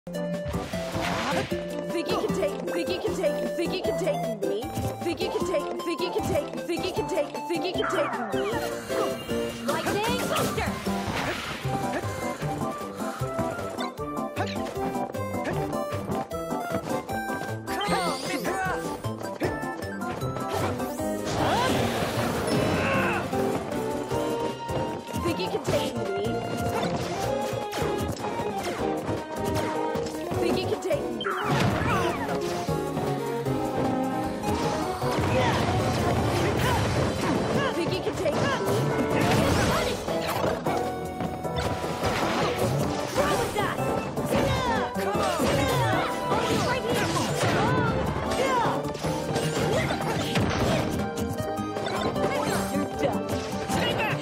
Think you can take me? Think you can take me? Think you can take me? Lightning Buster! Come on, Mythra! Think you can take me? Think you can take me? Think you can take me? Throw with that! Come on! Right here! You're done. Stay back!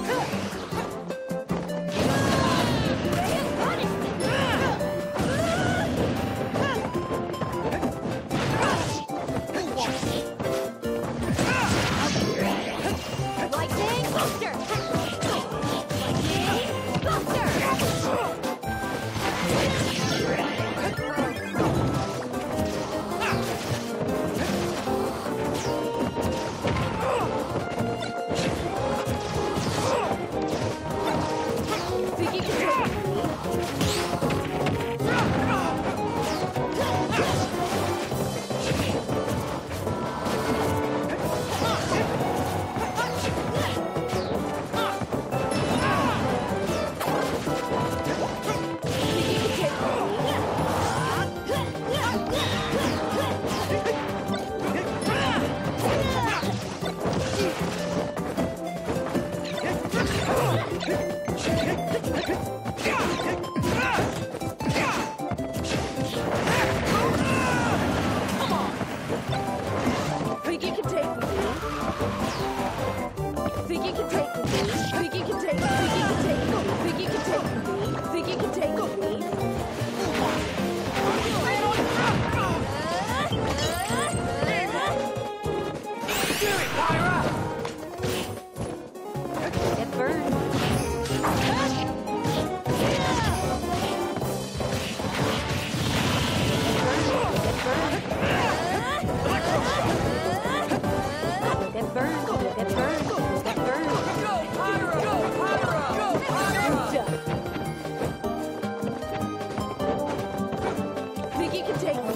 Lightning Buster! Lightning Buster! Think you can take Think you can take me?